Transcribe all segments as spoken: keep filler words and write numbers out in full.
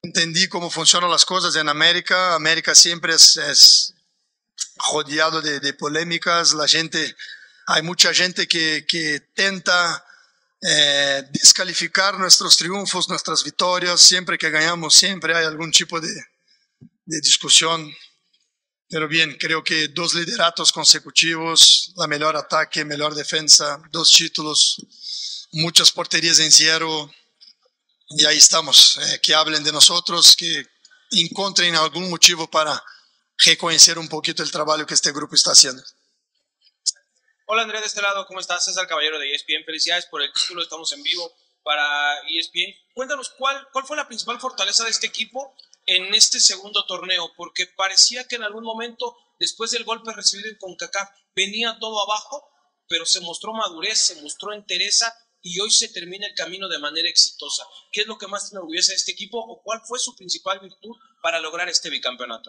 entendí cómo funcionan las cosas en América. América siempre es, es rodeado de, de polémicas. La gente, hay mucha gente que, que tenta eh, descalificar nuestros triunfos, nuestras victorias. Siempre que ganamos, siempre hay algún tipo de, de discusión. Pero bien, creo que dos lideratos consecutivos, la mejor ataque, mejor defensa, dos títulos, muchas porterías en cero. Y ahí estamos, eh, que hablen de nosotros, que encuentren algún motivo para reconocer un poquito el trabajo que este grupo está haciendo. Hola Andrés, de este lado, ¿cómo estás? César Caballero de E S P N, felicidades por el título, estamos en vivo para E S P N. Cuéntanos, ¿cuál, cuál fue la principal fortaleza de este equipo en este segundo torneo? Porque parecía que en algún momento, después del golpe recibido en CONCACAF, venía todo abajo, pero se mostró madurez, se mostró entereza, y hoy se termina el camino de manera exitosa. ¿Qué es lo que más te enorgullece de este equipo o cuál fue su principal virtud para lograr este bicampeonato?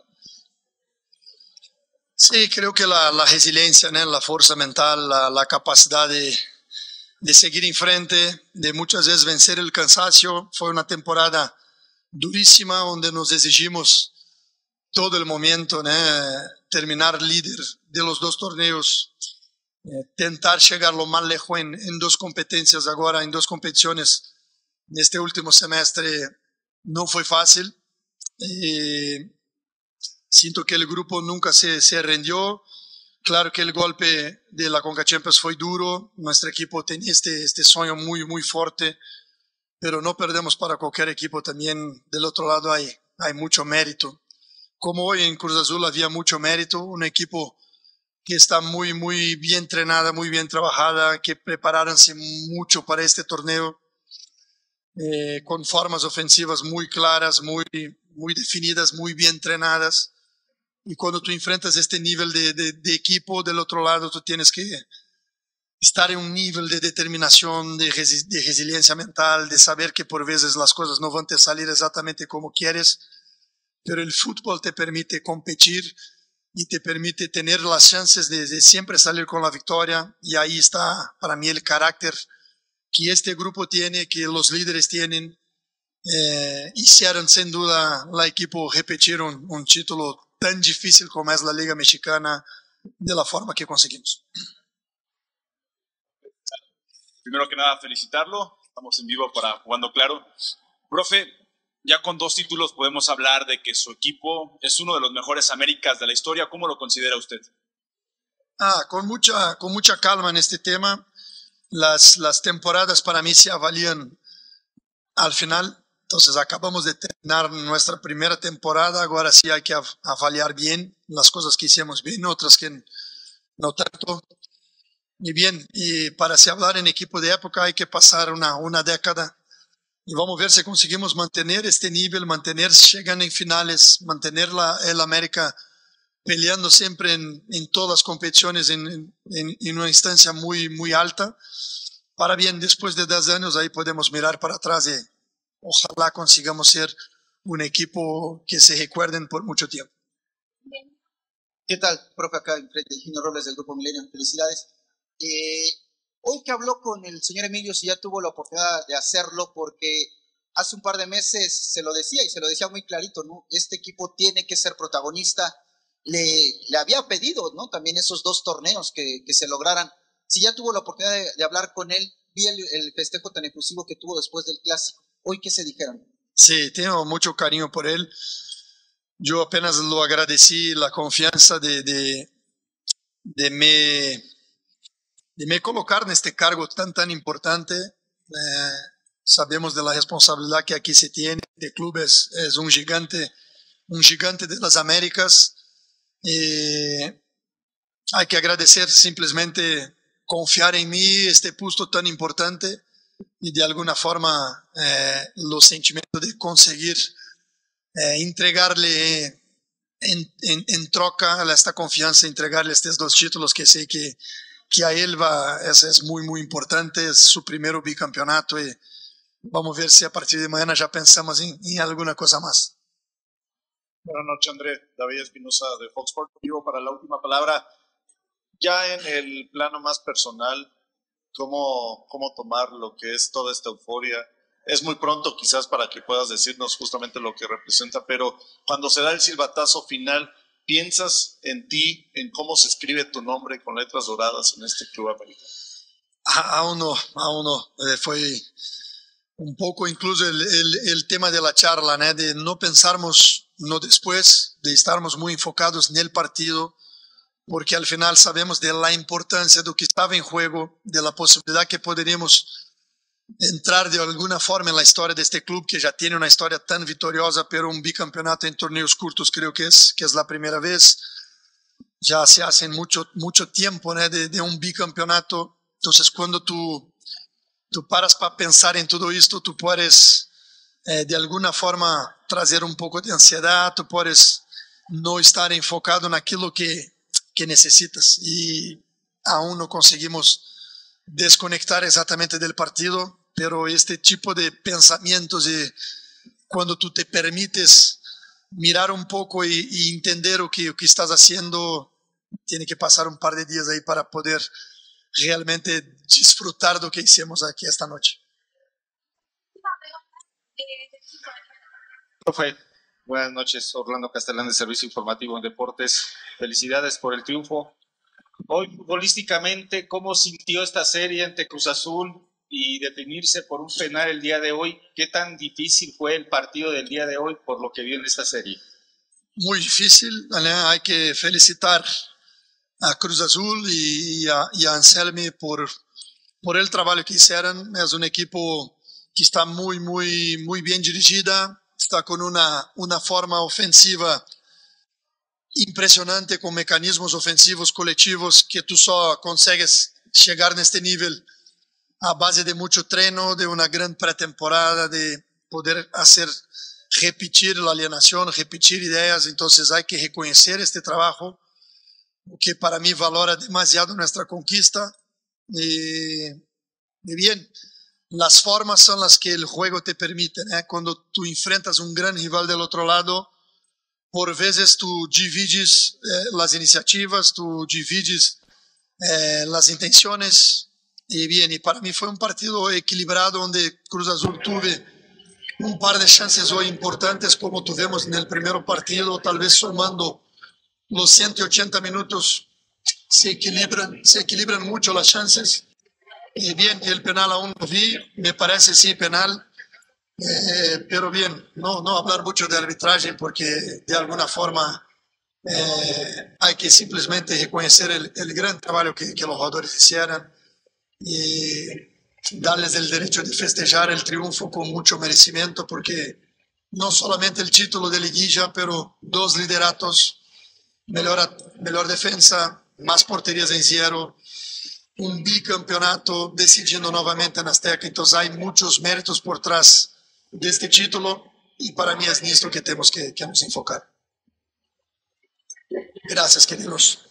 Sí, creo que la, la resiliencia, ¿no? La fuerza mental, la, la capacidad de, de seguir en frente, de muchas veces vencer el cansancio. Fue una temporada durísima donde nos exigimos todo el momento, ¿no? Terminar líder de los dos torneos. Eh, tentar llegar lo más lejos en, en dos competencias ahora, en dos competiciones en este último semestre no fue fácil. Eh, siento que el grupo nunca se, se rindió. Claro que el golpe de la Conca Champions fue duro, nuestro equipo tenía este, este sueño muy, muy fuerte, pero no perdemos para cualquier equipo. También del otro lado hay, hay mucho mérito. Como hoy en Cruz Azul había mucho mérito, un equipo que está muy, muy bien entrenada, muy bien trabajada, que prepararonse mucho para este torneo, eh, con formas ofensivas muy claras, muy, muy definidas, muy bien entrenadas. Y cuando tú enfrentas este nivel de, de, de equipo, del otro lado tú tienes que estar en un nivel de determinación, de, resi de resiliencia mental, de saber que por veces las cosas no van a salir exactamente como quieres, pero el fútbol te permite competir y te permite tener las chances de, de siempre salir con la victoria. Y ahí está para mí el carácter que este grupo tiene, que los líderes tienen. Eh, hicieron sin duda la equipo repetir un, un título tan difícil como es la Liga Mexicana de la forma que conseguimos. Primero que nada, felicitarlo. Estamos en vivo para Jugando Claro. Profe, ya con dos títulos podemos hablar de que su equipo es uno de los mejores Américas de la historia. ¿Cómo lo considera usted? Ah, con mucha, con mucha calma en este tema. Las, las temporadas para mí se avalían al final. Entonces acabamos de terminar nuestra primera temporada. Ahora sí hay que avaliar bien las cosas que hicimos bien, otras que no tanto. Y bien, y para se hablar en equipo de época hay que pasar una, una década. Y vamos a ver si conseguimos mantener este nivel, mantener, llegando en finales, mantener la, el América peleando siempre en, en todas las competiciones en, en, en una instancia muy, muy alta. Para bien, después de diez años ahí podemos mirar para atrás y ojalá consigamos ser un equipo que se recuerden por mucho tiempo. ¿Qué tal, profe? Acá enfrente de Gino Robles del Grupo Milenio. Felicidades. Eh, Hoy que habló con el señor Emilio, si ya tuvo la oportunidad de hacerlo, porque hace un par de meses se lo decía y se lo decía muy clarito, ¿no? Este equipo tiene que ser protagonista. Le, le había pedido, ¿no? También esos dos torneos que, que se lograran. Si ya tuvo la oportunidad de, de hablar con él, vi el, el festejo tan efusivo que tuvo después del clásico. ¿Hoy qué se dijeron? Sí, tengo mucho cariño por él. Yo apenas lo agradecí la confianza de, de, de me... de me colocar en este cargo tan, tan importante. Eh, sabemos de la responsabilidad que aquí se tiene. El club es, es un gigante, un gigante de las Américas. Eh, hay que agradecer, simplemente confiar en mí, este puesto tan importante, y de alguna forma eh, los sentimientos de conseguir eh, entregarle en, en, en troca a esta confianza, entregarle estos dos títulos que sé que que a él va, es, es muy, muy importante, es su primer bicampeonato y vamos a ver si a partir de mañana ya pensamos en, en alguna cosa más. Buenas noches, Andrés. David Espinosa de Fox Sports. Digo, para la última palabra, ya en el plano más personal, ¿cómo, cómo tomar lo que es toda esta euforia? es muy pronto quizás para que puedas decirnos justamente lo que representa, pero cuando se da el silbatazo final, ¿piensas en ti, en cómo se escribe tu nombre con letras doradas en este club americano? Aún no, aún no. Eh, fue un poco incluso el, el, el tema de la charla, ¿no? De no pensarmos no después, de estarmos muy enfocados en el partido, porque al final sabemos de la importancia de lo que estaba en juego, de la posibilidad que poderíamos entrar de alguna forma en la historia de este club, que ya tiene una historia tan victoriosa, pero un bicampeonato en torneos cortos creo que es, que es la primera vez. Ya se hace mucho, mucho tiempo, ¿no? de, de un bicampeonato. Entonces cuando tú, tú paras para pensar en todo esto, tú puedes eh, de alguna forma trazer un poco de ansiedad, tú puedes no estar enfocado en aquello que, que necesitas, y aún no conseguimos desconectar exactamente del partido, pero este tipo de pensamientos, de cuando tú te permites mirar un poco y, y entender lo que, lo que estás haciendo, tiene que pasar un par de días ahí para poder realmente disfrutar de lo que hicimos aquí esta noche. Profe, buenas noches. Orlando Castellán de Servicio Informativo en Deportes. Felicidades por el triunfo. Hoy, futbolísticamente, ¿cómo sintió esta serie ante Cruz Azul y definirse por un penal el día de hoy? ¿Qué tan difícil fue el partido del día de hoy por lo que vio en esta serie? Muy difícil, ¿no? Hay que felicitar a Cruz Azul y a, y a Anselmi por, por el trabajo que hicieron. Es un equipo que está muy, muy, muy bien dirigida, está con una, una forma ofensiva impresionante, con mecanismos ofensivos colectivos que tú solo consigues llegar a este nivel a base de mucho treino, de una gran pretemporada, de poder hacer repetir la alienación, repetir ideas. Entonces hay que reconocer este trabajo, que para mí valora demasiado nuestra conquista. Y, y bien, las formas son las que el juego te permite, ¿eh? Cuando tú enfrentas un gran rival del otro lado, por veces tú divides eh, las iniciativas, tú divides eh, las intenciones. Y bien, y para mí fue un partido equilibrado donde Cruz Azul tuve un par de chances hoy importantes, como tuvimos en el primer partido, tal vez sumando los ciento ochenta minutos se equilibran, se equilibran mucho las chances. Y bien, el penal aún no vi, me parece sí penal. Eh, pero bien, no, no hablar mucho de arbitraje, porque de alguna forma eh, hay que simplemente reconocer el, el gran trabajo que, que los jugadores hicieron y darles el derecho de festejar el triunfo con mucho merecimiento, porque no solamente el título de liguilla, pero dos lideratos, mejor, mejor defensa, más porterías en cero, un bicampeonato decidiendo nuevamente en Azteca. Entonces hay muchos méritos por trás de este título, y para mí es en esto que tenemos que, que nos enfocar. Gracias, queridos.